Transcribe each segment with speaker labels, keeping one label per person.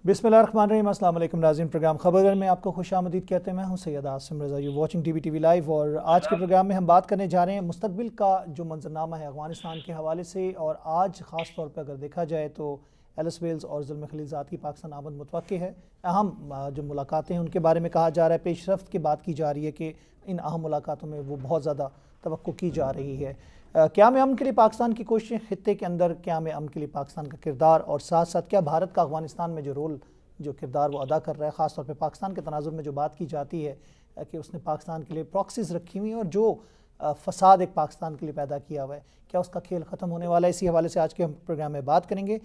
Speaker 1: बिस्मिल्लाहिर्रहमानिर्रहीम। अस्सलाम वालेकुम नाज़रीन, प्रोग्राम खबर में आपको खुश आमदीद कहते हैं। मैं हूं Syed Asim Raza, you watching dbtv live. और आज के प्रोग्राम में हम बात करने जा रहे हैं मुस्तकबिल का जो मंजरनामा है अफ़गानिस्तान के हवाले से। और आज ख़ास तौर पर अगर देखा जाए तो एलिस वेल्स और ज़ल्मय खलीलज़ाद की पाकिस्तान आमद मुतवक्की है। अहम जो मुलाकातें हैं उनके बारे में कहा जा रहा है, पेशरफ्त की बात की जा रही है कि इन अहम मुलाकातों में वो बहुत ज़्यादा तवक्को की जा रही है। क़याम अमन के लिए पाकिस्तान की कोशिशें, खित्ते के अंदर क़याम अमन के लिए पाकिस्तान का किरदार, और साथ साथ क्या भारत का अफ़गानिस्तान में जो रोल, जो किरदार वो अदा कर रहा है। ख़ास तौर पे पाकिस्तान के तनाज़ुर में जो बात की जाती है कि उसने पाकिस्तान के लिए प्रॉक्सीज़ रखी हुई हैं और जो फ़साद एक पाकिस्तान के लिए पैदा किया हुआ है, क्या उसका खेल ख़त्म होने वाला है? इसी हवाले से आज के हम प्रोग्राम में बात करेंगे।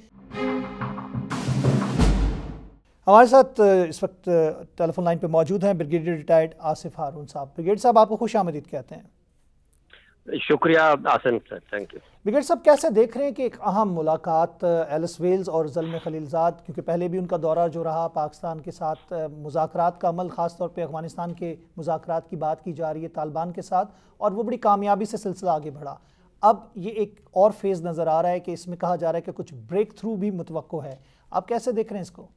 Speaker 1: हमारे साथ इस वक्त टेलीफोन लाइन पे मौजूद हैं ब्रिगेडियर रिटायर्ड आसिफ हारून साहब। ब्रिगेडियर साहब, आपको खुश आमदीद कहते हैं।
Speaker 2: शुक्रिया Asim sir, thank you.
Speaker 1: Brigadier साहब, कैसे देख रहे हैं कि एक अहम मुलाकात एलिस वेल्स और ज़ल्मय खलीलज़ाद, क्योंकि पहले भी उनका दौरा जो रहा पाकिस्तान के साथ मुज़ाकरात का अमल, ख़ास तौर पे अफ़गानिस्तान के मुज़ाकरात की बात की जा रही है तालिबान के साथ, और वो बड़ी कामयाबी से सिलसिला आगे बढ़ा। अब ये एक और फेज़ नज़र आ रहा है कि इसमें कहा जा रहा है कि कुछ ब्रेक थ्रू भी मुतवक्को है। आप कैसे देख रहे हैं इसको?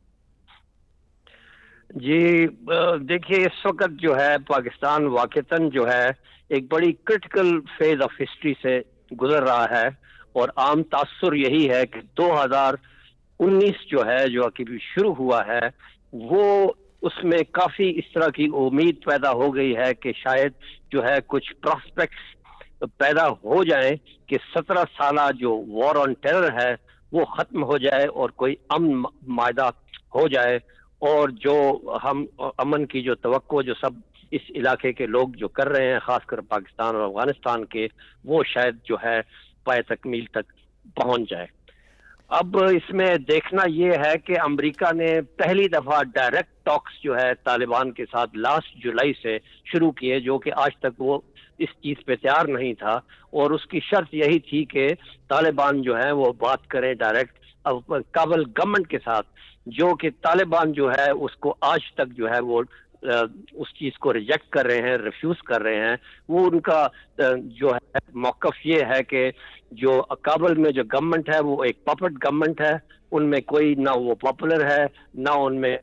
Speaker 2: जी देखिए, इस वक्त जो है पाकिस्तान वाक़तन जो है एक बड़ी क्रिटिकल फेज ऑफ हिस्ट्री से गुजर रहा है, और आम तासुर यही है कि 2019 जो है, जो कि शुरू हुआ है, वो उसमें काफ़ी इस तरह की उम्मीद पैदा हो गई है कि शायद जो है कुछ प्रॉस्पेक्ट्स पैदा हो जाए कि 17 साल जो वॉर ऑन टेरर है वो ख़त्म हो जाए और कोई अमन मायदा हो जाए, और जो हम अमन की जो तवक्को जो सब इस इलाके के लोग जो कर रहे हैं, खासकर पाकिस्तान और अफगानिस्तान के, वो शायद जो है पाए तकमील तक पहुंच जाए। अब इसमें देखना ये है कि अमेरिका ने पहली दफ़ा डायरेक्ट टॉक्स जो है तालिबान के साथ लास्ट जुलाई से शुरू किए, जो कि आज तक वो इस चीज़ पे तैयार नहीं था, और उसकी शर्त यही थी कि तालिबान जो है वो बात करें डायरेक्ट काबुल गवर्नमेंट के साथ, जो कि तालिबान जो है उसको आज तक जो है वो उस चीज़ को रिजेक्ट कर रहे हैं, रिफ्यूज़ कर रहे हैं। वो उनका जो है मौक़िफ़ ये है कि जो काबुल में जो गवर्नमेंट है वो एक पपेट गवर्नमेंट है, उनमें कोई ना वो पॉपुलर है ना उनमें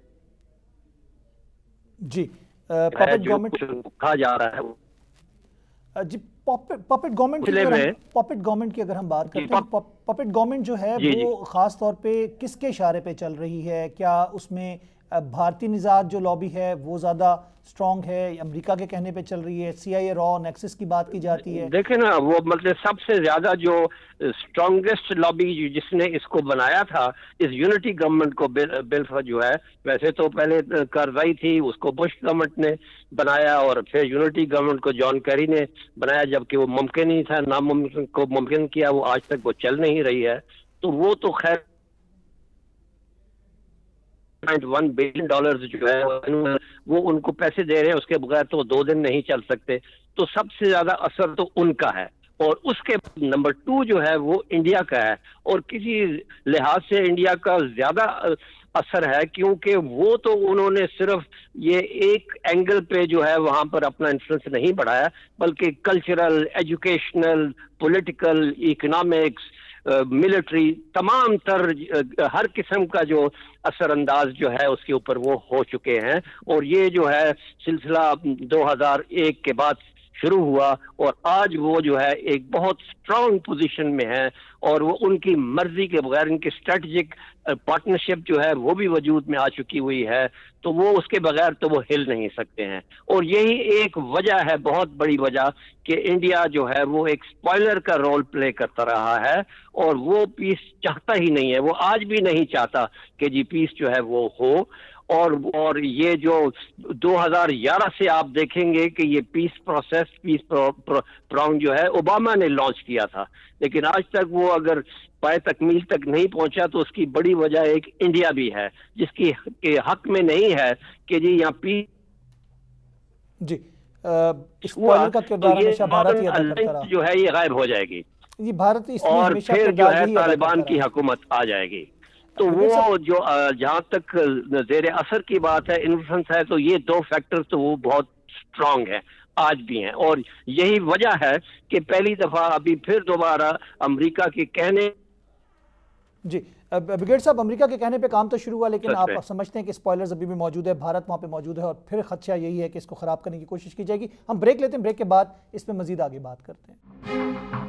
Speaker 1: जी पपेट गवर्नमेंट
Speaker 2: कहा जा रहा है।
Speaker 1: जी पपेट गवर्नमेंट की अगर हम बात करते हैं, पपेट गवर्नमेंट जो है वो ख़ास तौर पे किसके इशारे पे चल रही है? क्या उसमें भारतीय निज़ाद जो लॉबी है वो ज़्यादा स्ट्रॉन्ग है, अमेरिका के कहने पे चल रही है? CIA रॉ नेक्सस की बात की जाती है।
Speaker 2: देखें ना, वो मतलब सबसे ज़्यादा जो स्ट्रॉन्गेस्ट लॉबी जिसने इसको बनाया था, इस यूनिटी गवर्नमेंट को बिल जो है, वैसे तो पहले कार्रवाई थी उसको बुश गवर्नमेंट ने बनाया, और फिर यूनिटी गवर्नमेंट को जॉन कैरी ने बनाया, जबकि वो मुमकिन ही था, नामुमकिन को मुमकिन किया, वो आज तक वो चल नहीं रही है। तो वो तो खैर $1 बिलियन जो है वो उनको पैसे दे रहे हैं, उसके बगैर तो 2 दिन नहीं चल सकते। तो सबसे ज्यादा असर तो उनका है, और उसके नंबर 2 जो है वो इंडिया का है, और किसी लिहाज से इंडिया का ज्यादा असर है, क्योंकि वो तो उन्होंने सिर्फ ये एक एंगल पे जो है वहां पर अपना इन्फ्लुएंस नहीं बढ़ाया, बल्कि cultural, educational, political, economics, military, तमाम तर हर किस्म का जो असरअंदाज जो है उसके ऊपर वो हो चुके हैं। और ये जो है सिलसिला 2001 के बाद शुरू हुआ, और आज वो जो है एक बहुत स्ट्रांग पोजीशन में है, और वो उनकी मर्जी के बगैर, इनकी स्ट्रेटजिक पार्टनरशिप जो है वो भी वजूद में आ चुकी हुई है, तो वो उसके बगैर तो वो हिल नहीं सकते हैं। और यही एक वजह है, बहुत बड़ी वजह, कि इंडिया जो है वो एक स्पॉइलर का रोल प्ले करता रहा है, और वो पीस चाहता ही नहीं है, वो आज भी नहीं चाहता कि जी पीस जो है वो हो। और ये जो 2011 से आप देखेंगे कि ये पीस प्रोसेस, पीस प्रोग्राम जो है ओबामा ने लॉन्च किया था, लेकिन आज तक वो अगर पाए तकमील तक नहीं पहुंचा, तो उसकी बड़ी वजह एक इंडिया भी है, जिसकी के हक में नहीं है कि जी यहाँ पीस
Speaker 1: जी का किरदार हमेशा भारत ही अदा करता रहा,
Speaker 2: जो है ये गायब हो जाएगी,
Speaker 1: ये भारत इसमें
Speaker 2: और
Speaker 1: हमेशा
Speaker 2: फिर जो है तालिबान की
Speaker 1: है।
Speaker 2: हुकूमत आ जाएगी। तो वो जो जहाँ तक ज़ेर असर की बात है, इन्फ्लुएंस है, तो ये 2 फैक्टर्स तो वो बहुत स्ट्रांग है, आज भी हैं, और यही वजह है कि पहली दफा अभी फिर दोबारा अमेरिका के कहने
Speaker 1: जी ब्रिगेडियर साहब, अमेरिका के कहने पे काम तो शुरू हुआ, लेकिन आप
Speaker 2: में
Speaker 1: समझते हैं कि स्पॉयलर्स अभी भी मौजूद है, भारत वहाँ पे मौजूद है, और फिर खदशा यही है कि इसको ख़राब करने की कोशिश की जाएगी। हम ब्रेक लेते हैं, ब्रेक के बाद इस पर मज़ीद आगे बात करते हैं।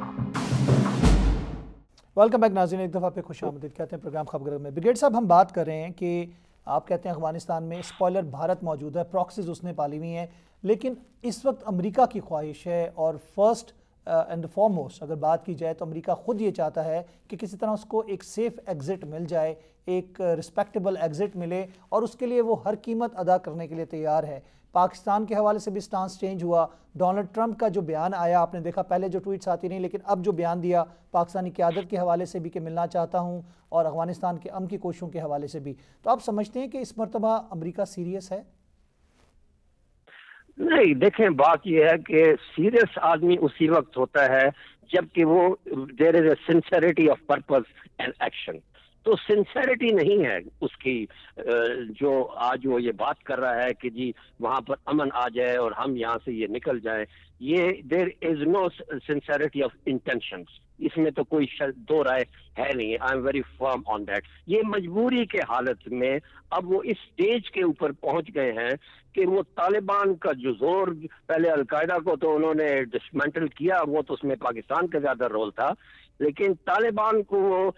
Speaker 1: वेलकम बैक नाज़रीन, एक दफ़ा पे खुश आमदीद कहते हैं प्रोग्राम खबर में। ब्रिगेडियर साहब, हम बात कर रहे हैं कि आप कहते हैं अफगानिस्तान में स्पॉयलर भारत मौजूद है, प्रॉक्सीज उसने पाली हुई हैं, लेकिन इस वक्त अमेरिका की ख्वाहिश है, और फर्स्ट एंड फॉरमोस्ट अगर बात की जाए तो अमेरिका ख़ुद ये चाहता है कि किसी तरह उसको एक सेफ़ एग्ज़िट मिल जाए, एक रिस्पेक्टेबल एग्ज़िट मिले, और उसके लिए वो हर कीमत अदा करने के लिए तैयार है। पाकिस्तान के हवाले से भी स्टांस चेंज हुआ। डोनाल्ड ट्रंप का जो बयान आया, आपने देखा, पहले जो ट्वीट्स आती नहीं, लेकिन अब जो बयान दिया पाकिस्तानी क़यादत के हवाले से भी कि मिलना चाहता हूँ, और अफगानिस्तान के अमन की कोशिशों के हवाले से भी। तो आप समझते हैं कि इस मरतबा अमेरिका सीरियस है?
Speaker 2: नहीं, देखें, बात यह है कि सीरियस आदमी उसी वक्त होता है जबकि वो there is a sincerity of purpose and action. तो सिंसेरिटी नहीं है उसकी, जो आज वो ये बात कर रहा है कि जी वहां पर अमन आ जाए और हम यहाँ से ये निकल जाए, ये there is no sincerity of intentions, इसमें तो कोई दो राय है नहीं। I am very firm on that. ये मजबूरी के हालत में अब वो इस स्टेज के ऊपर पहुंच गए हैं कि वो तालिबान का जो जोर, पहले अलकायदा को तो उन्होंने डिसमेंटल किया, वो तो उसमें पाकिस्तान का ज्यादा रोल था, लेकिन तालिबान को वो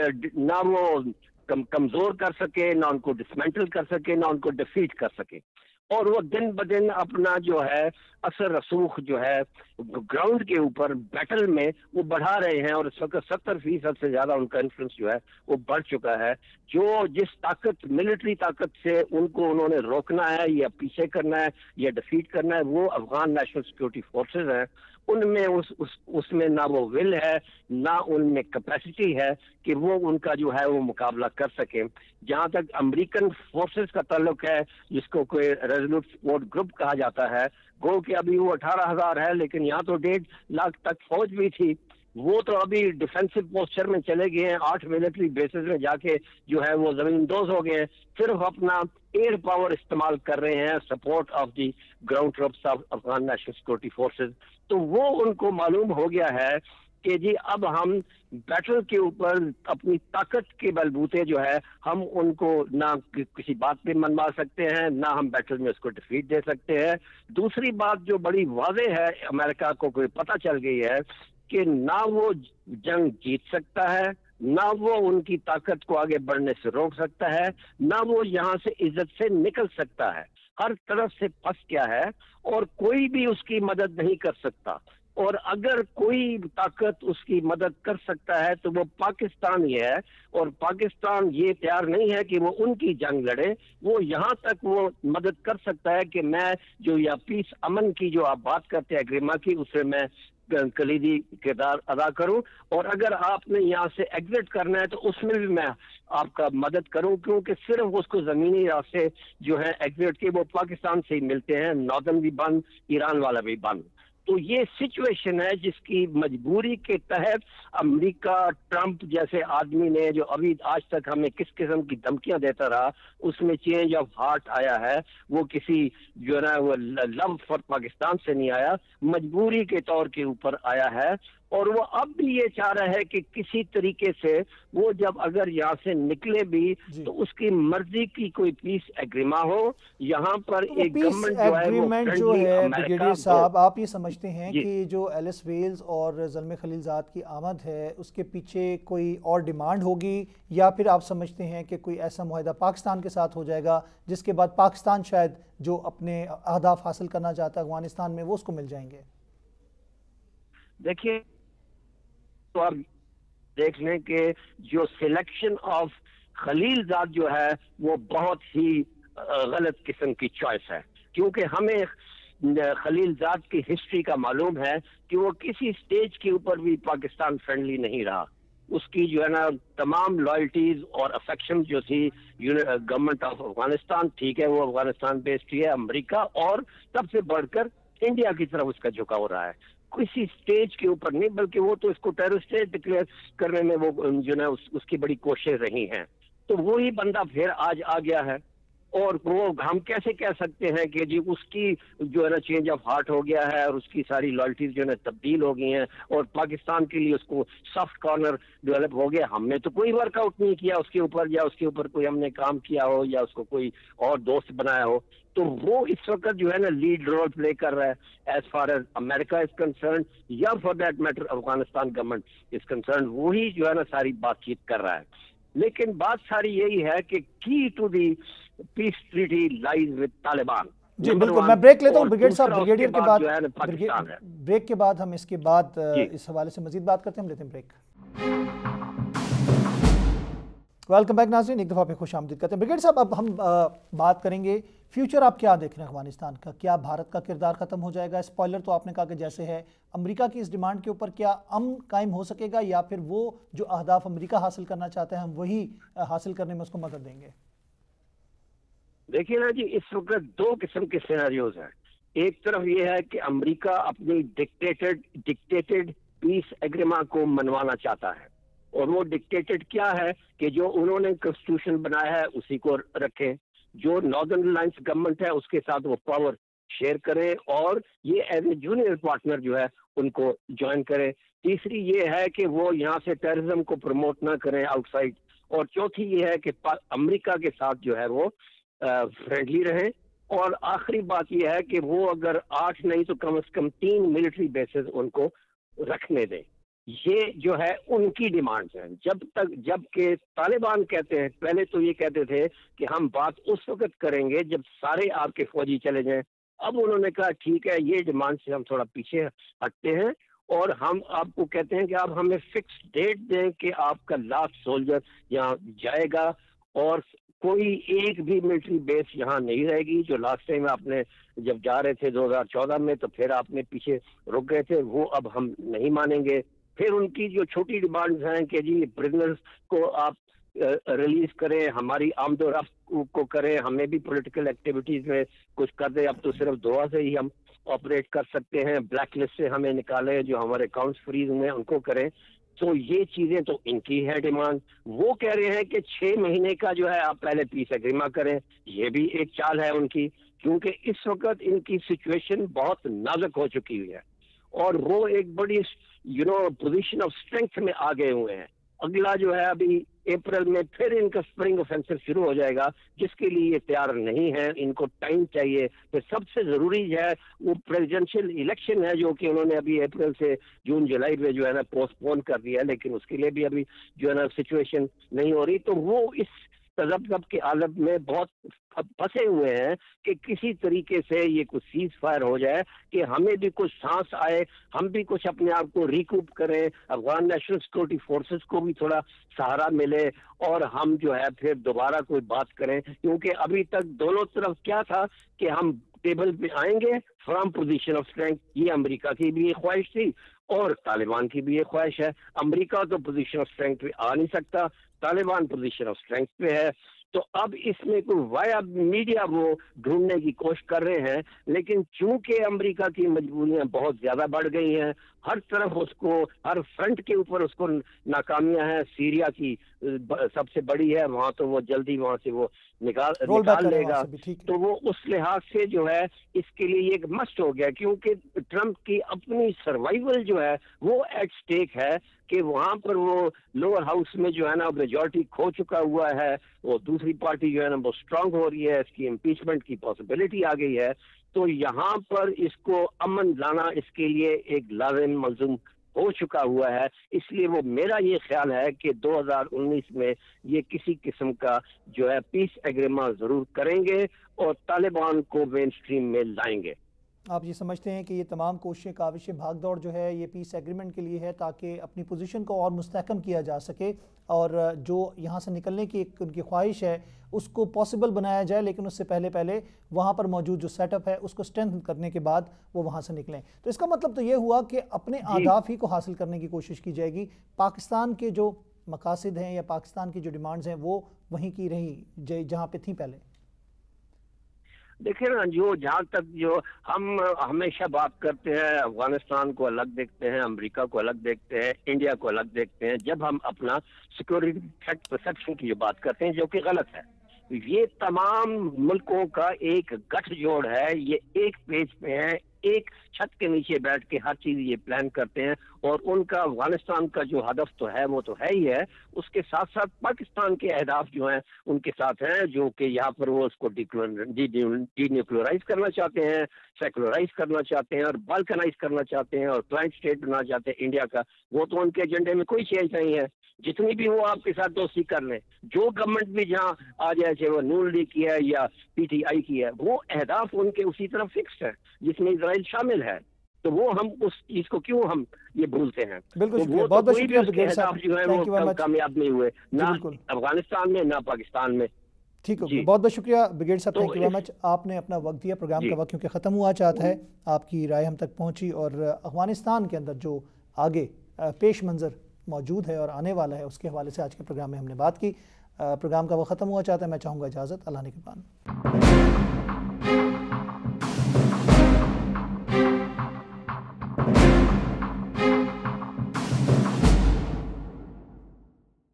Speaker 2: ना वो कमजोर कर सके, ना उनको डिसमेंटल कर सके, ना उनको डिफीट कर सके, और वो दिन ब दिन अपना जो है असर रसूख जो है ग्राउंड के ऊपर बैटल में वो बढ़ा रहे हैं, और इस वक्त 70% से ज्यादा उनका इन्फ्लुएंस जो है वो बढ़ चुका है। जो जिस ताकत, मिलिट्री ताकत से उनको उन्होंने रोकना है या पीछे करना है या डिफीट करना है, वो अफगान नेशनल सिक्योरिटी फोर्सेज हैं। उनमें उसमें ना वो विल है, ना उनमें कैपेसिटी है कि वो उनका जो है वो मुकाबला कर सके। जहां तक अमेरिकन फोर्सेस का ताल्लुक है, जिसको कोई रेजोल्यूट सपोर्ट ग्रुप कहा जाता है, गो कि अभी वो 18,000 है, लेकिन यहाँ तो 1.5 लाख तक फौज भी थी, वो तो अभी डिफेंसिव पोस्चर में चले गए हैं, 8 मिलिट्री बेसिस में जाके जो है वो जमींदोज हो गए हैं, सिर्फ अपना एयर पावर इस्तेमाल कर रहे हैं, support of the ground troops of Afghan national security forces. तो वो उनको मालूम हो गया है कि जी अब हम बैटल के ऊपर अपनी ताकत के बलबूते जो है हम उनको ना किसी बात पे मनवा सकते हैं, ना हम बैटल में उसको डिफीट दे सकते हैं। दूसरी बात जो बड़ी वाज़ेह है, अमेरिका को कोई पता चल गई है कि ना वो जंग जीत सकता है, ना वो उनकी ताकत को आगे बढ़ने से रोक सकता है, ना वो यहाँ से इज्जत से निकल सकता है, हर तरफ से फंस गया है और कोई भी उसकी मदद नहीं कर सकता। और अगर कोई ताकत उसकी मदद कर सकता है तो वो पाकिस्तान ही है, और पाकिस्तान ये तैयार नहीं है कि वो उनकी जंग लड़े। वो यहाँ तक वो मदद कर सकता है कि मैं जो या पीस अमन की जो आप बात करते हैं एग्रीमा की, उससे मैं कलीदी किरदार अदा करूं, और अगर आपने यहाँ से एग्जिट करना है तो उसमें भी मैं आपका मदद करूं, क्योंकि सिर्फ उसको जमीनी रास्ते जो है एग्जिट के वो पाकिस्तान से ही मिलते हैं, नॉर्दर्न भी बंद, ईरान वाला भी बंद। तो ये सिचुएशन है जिसकी मजबूरी के तहत अमेरिका, ट्रंप जैसे आदमी ने जो अभी आज तक हमें किस किस्म की धमकियां देता रहा, उसमें चेंज ऑफ हार्ट आया है। वो किसी जो है ना वो लव फॉर पाकिस्तान से नहीं आया, मजबूरी के तौर के ऊपर आया है। और वो अब भी ये चाह रहा है कि किसी तरीके से वो जब अगर यहाँ से निकले भी तो उसकी मर्जी की कोई पीस एग्रीमा हो, यहाँ पर
Speaker 1: तो
Speaker 2: एक गवर्नमेंट जो है वो
Speaker 1: जो है ब्रिगेडियर साहब, आप ये समझते हैं कि जो एलिस वेल्स और ज़ल्मय खलीलज़ाद की आमद है उसके पीछे कोई और डिमांड होगी, या फिर आप समझते हैं कि कोई ऐसा मुआहदा पाकिस्तान के साथ हो जाएगा जिसके बाद पाकिस्तान शायद जो अपने अहदाफ हासिल करना चाहता है अफगानिस्तान में वो उसको मिल जाएंगे?
Speaker 2: देखिए, तो आप देख लें कि जो सिलेक्शन ऑफ खलीलजाद जो है वो बहुत ही गलत किस्म की चॉइस है, क्योंकि हमें खलीलजाद की हिस्ट्री का मालूम है कि वो किसी स्टेज के ऊपर भी पाकिस्तान फ्रेंडली नहीं रहा। उसकी जो है ना तमाम लॉयल्टीज और अफेक्शन जो थी गवर्नमेंट ऑफ अफगानिस्तान, ठीक है वो अफगानिस्तान बेस्ड है, अमेरिका और सबसे बढ़कर इंडिया की तरफ उसका झुकाव रहा है, किसी स्टेज के ऊपर नहीं, बल्कि वो तो इसको टेररिस्ट स्टेट डिक्लेयर करने में वो जो है उसकी बड़ी कोशिश रही हैं। तो वही बंदा फिर आज आ गया है اور وہ ہم کیسے کہہ سکتے ہیں کہ جی اس کی جو ہے نا چینج آف ہارٹ ہو گیا ہے اور اس کی ساری لائلٹیز جو ہے نا تبدیل ہو گئی ہیں اور پاکستان کے لیے اس کو سافٹ کارنر ڈیولپ ہو گیا. ہم نے تو کوئی ورک آؤٹ نہیں کیا اس کے اوپر, یا اس کے اوپر کوئی ہم نے کام کیا ہو, یا اس کو کوئی اور دوست بنایا ہو. تو وہ اس وقت جو ہے نا لیڈ رول پلے کر رہا ہے as far as America is concern, یا for that matter Afghanistan government is concern. وہی جو ہے نا ساری بات چیت کر رہا ہے. لیکن بات ساری یہی ہے کہ key to the peace treaty lies with Taliban.
Speaker 1: جی بالکل, میں بریک لیتا ہوں بریگیڈیئر صاحب. بریگیڈیئر کے بعد
Speaker 2: جو ہے نا پاکستان ہے.
Speaker 1: بریک کے بعد ہم اس کے بعد اس حوالے سے مزید بات کرتے ہیں. ہم لیتے ہیں بریک. ویلکم بیک ناظرین, ایک دفعہ پہ خوش آمدید کرتے ہیں. بریگیڈیئر صاحب, اب ہم بات کریں گے فیوچر آپ کیا دیکھ رہے ہیں افغانستان کا؟ کیا بھارت کا کردار ختم ہو جائے گا؟ اسپوائلر تو آپ نے کہا کہ جیسے ہے, امریکہ کی اس ڈیمانڈ کے اوپر کیا امن قائم ہو سکے گا, یا پھر وہ جو اہداف امریکہ حاصل کرنا چاہتے ہیں ہم وہی حاصل کرنے میں اس کو مدد دیں گے؟
Speaker 2: دیکھیے نا جی, اس وقت دو قسم کے سیناریوز ہیں. ایک طرف یہ ہے کہ امریکہ اپنی ڈکٹیٹڈ پیس ایگریمنٹ کو منوانا چاہتا ہے, اور وہ ڈکٹیٹڈ کیا ہے کہ جو انہوں نے کنسٹیٹیوشن بنایا ہے اسی کو رکھیں, جو ناردرن الائنس گورنمنٹ ہے اس کے ساتھ وہ پاور شیئر کریں, اور یہ ایز اے جونیئر پارٹنر جو ہے ان کو جوائن کریں. تیسری یہ ہے کہ وہ یہاں سے ٹیررزم کو پروموٹ نہ کریں آؤٹ سائڈ. اور چوتھی یہ ہے کہ امریکہ کے ساتھ جو ہے وہ فرینڈلی رہیں. اور آخری بات یہ ہے کہ وہ اگر 8 نہیں تو کم از کم 3 ملٹری بیسز ان کو رکھنے دیں. یہ جو ہے ان کی ڈیمانڈز ہیں. جب کہ طالبان کہتے ہیں, پہلے تو یہ کہتے تھے کہ ہم بات اس وقت کریں گے جب سارے آپ کے فوجی چلے جائیں. اب انہوں نے کہا ٹھیک ہے, یہ ڈیمانڈ سے ہم تھوڑا پیچھے ہٹتے ہیں, اور ہم آپ کو کہتے ہیں کہ آپ ہمیں فکس ڈیٹ دیں کہ آپ کا لاسٹ سولجر یہاں جائے گا, اور کوئی ایک بھی ملٹری بیس یہاں نہیں رہے گی. جو لاسٹ ٹائم آپ نے جب جا رہے تھے 2014 میں, تو پھر آپ نے پیچھے رک گئے تھے, وہ اب ہم نہیں مانیں گے. پھر ان کی جو چھوٹی ڈیمانڈز ہیں کہ جی پرزنرز کو آپ ریلیز کریں, ہماری آمد و رفت کو کریں, ہمیں بھی پولیٹیکل ایکٹیویٹیز میں کچھ کر دیں. اب تو صرف دعا سے ہی ہم آپریٹ کر سکتے ہیں. بلیک لسٹ سے ہمیں نکالیں, جو ہمارے اکاؤنٹس فریز ہوئے ہیں ان کو کریں. تو یہ چیزیں تو ان کی ہے ڈیمانڈ. وہ کہہ رہے ہیں کہ 6 مہینے کا جو ہے آپ پہلے پیس ایگریمنٹ کریں. یہ بھی ایک چال ہے ان کی, کیونکہ اس وقت ان کی سچویشن بہت نازک ہو چکی ہوئی ہے, اور وہ ایک بڑی پوزیشن آف اسٹرینتھ میں آ گئے ہوئے ہیں. اگلا جو ہے ابھی اپریل میں پھر ان کا اسپرنگ آفینسو شروع ہو جائے گا, جس کے لیے یہ تیار نہیں ہے. ان کو ٹائم چاہیے. پھر سب سے ضروری ہے وہ پریزیڈنشل الیکشن ہے, جو کہ انہوں نے ابھی اپریل سے جون جولائی میں جو ہے نا پوسٹ پون کر دیا ہے, لیکن اس کے لیے بھی ابھی جو ہے نا سچویشن نہیں ہو رہی. تو وہ اس تذبذب کے عالم میں بہت پھنسے ہوئے ہیں کہ کسی طریقے سے یہ کچھ سیز فائر ہو جائے کہ ہمیں بھی کچھ سانس آئے, ہم بھی کچھ اپنے آپ کو ریکوپ کریں, افغان نیشنل سیکورٹی فورسز کو بھی تھوڑا سہارا ملے, اور ہم جو ہے پھر دوبارہ کوئی بات کریں. کیونکہ ابھی تک دونوں طرف کیا تھا کہ ہم ٹیبل پہ آئیں گے فرام پوزیشن آف اسٹرینتھ. یہ امریکہ کی بھی ایک خواہش تھی اور طالبان کی بھی ایک خواہش ہے. امریکہ تو پوزیشن آف اسٹرینتھ پہ آ نہیں سکتا, طالبان پوزیشن آف اسٹرینتھ پہ ہے. تو اب اس میں کوئی وایا میڈیا وہ ڈھونڈنے کی کوشش کر رہے ہیں, لیکن چونکہ امریکہ کی مجبوریاں بہت زیادہ بڑھ گئی ہیں, ہر طرف اس کو, ہر فرنٹ کے اوپر اس کو ناکامیاں ہیں. سیریا کی سب سے بڑی ہے, وہاں تو وہ جلدی وہاں سے وہ نکال لے گا. تو وہ اس لحاظ سے جو ہے اس کے لیے ایک مسٹ ہو گیا, کیونکہ ٹرمپ کی اپنی سروائیول جو ہے وہ ایٹ سٹیک ہے, کہ وہاں پر وہ لوور ہاؤس میں جو ہے نا میجورٹی کھو چکا ہوا ہے. وہ دوسری پارٹی جو ہے نا وہ اسٹرانگ ہو رہی ہے, اس کی امپیچمنٹ کی پاسبلٹی آ گئی ہے. تو یہاں پر اس کو امن لانا اس کے لیے ایک لازم ملزوم ہو چکا ہوا ہے. اس لیے وہ میرا یہ خیال ہے کہ 2019 میں یہ کسی قسم کا جو ہے پیس ایگریمنٹ ضرور کریں گے اور طالبان کو مین اسٹریم میں لائیں گے.
Speaker 1: آپ یہ سمجھتے ہیں کہ یہ تمام کوششیں, کاوشیں, بھاگ دوڑ جو ہے یہ پیس ایگریمنٹ کے لیے ہے تاکہ اپنی پوزیشن کو اور مستحکم کیا جا سکے, اور جو یہاں سے نکلنے کی ایک ان کی خواہش ہے اس کو پاسبل بنایا جائے, لیکن اس سے پہلے وہاں پر موجود جو سیٹ اپ ہے اس کو اسٹرینتھن کرنے کے بعد وہ وہاں سے نکلیں. تو اس کا مطلب تو یہ ہوا کہ اپنے اہداف ہی کو حاصل کرنے کی کوشش کی جائے گی. پاکستان کے جو مقاصد ہیں یا پاکستان کی جو ڈیمانڈز ہیں وہ وہیں کی رہیں جہاں پہ تھیں پہلے.
Speaker 2: دیکھیں نا, جہاں تک جو ہم ہمیشہ بات کرتے ہیں, افغانستان کو الگ دیکھتے ہیں, امریکہ کو الگ دیکھتے ہیں, انڈیا کو الگ دیکھتے ہیں, جب ہم اپنا سیکورٹی تھریٹ پرسپشن کی جو بات کرتے ہیں, جو کہ غلط ہے. یہ تمام ملکوں کا ایک گٹھ جوڑ ہے، یہ ایک پیج پہ ہے، ایک چھت کے نیچے بیٹھ کے ہر چیز یہ پلان کرتے ہیں، اور ان کا افغانستان کا جو ہدف تو ہے وہ تو ہے ہی ہے، اس کے ساتھ ساتھ پاکستان کے اہداف جو ہیں ان کے ساتھ ہیں، جو کہ یہاں پر وہ اس کو ڈی نیوکلرائز کرنا چاہتے ہیں، سیکولرائز کرنا چاہتے ہیں، اور بالکنائز کرنا چاہتے ہیں، اور کلائنٹ اسٹیٹ بنانا چاہتے ہیں انڈیا کا۔ وہ تو ان کے ایجنڈے میں کوئی چینج نہیں ہے، جتنی بھی وہ آپ کے ساتھ دوستی کر لیں، جو گورنمنٹ بھی جہاں آ جائے، چاہے وہ نون لیگ کی ہے یا پی ٹی آئی کی ہے، وہ اہداف ان کے اسی طرح فکسڈ ہے جس میں اسرائیل شامل ہے۔ تو وہ ہم اس چیز کو کیوں ہم یہ بھولتے ہیں؟
Speaker 1: بالکل
Speaker 2: تو
Speaker 1: شکریہ،
Speaker 2: وہ تو
Speaker 1: بہت بہت
Speaker 2: کوئی بھی
Speaker 1: شکریہ
Speaker 2: اس کے
Speaker 1: بریگیڈیئر صاحب،
Speaker 2: اہداف جو ہیں
Speaker 1: تھینک یو ویری
Speaker 2: وہ
Speaker 1: مچ۔
Speaker 2: کامیاب نہیں ہوئے،
Speaker 1: جی
Speaker 2: نہ
Speaker 1: بالکل،
Speaker 2: افغانستان میں نہ پاکستان میں۔
Speaker 1: ٹھیک ہو گیا،
Speaker 2: جی
Speaker 1: بہت بہت شکریہ بریگیڈیئر صاحب،
Speaker 2: تو
Speaker 1: تھینک یو ویری مچ۔ آپ نے اپنا وقت دیا، پروگرام
Speaker 2: جی
Speaker 1: کا وقت کیونکہ ختم ہوا چاہتا ہے، آپ کی رائے ہم تک پہنچی، اور افغانستان کے اندر جو آگے پیش منظر موجود ہے اور آنے والا ہے اس کے حوالے سے آج کے پروگرام میں ہم نے بات کی۔ پروگرام کا وقت ختم ہوا چاہتا ہے، میں چاہوں گا اجازت، اللہ نے کے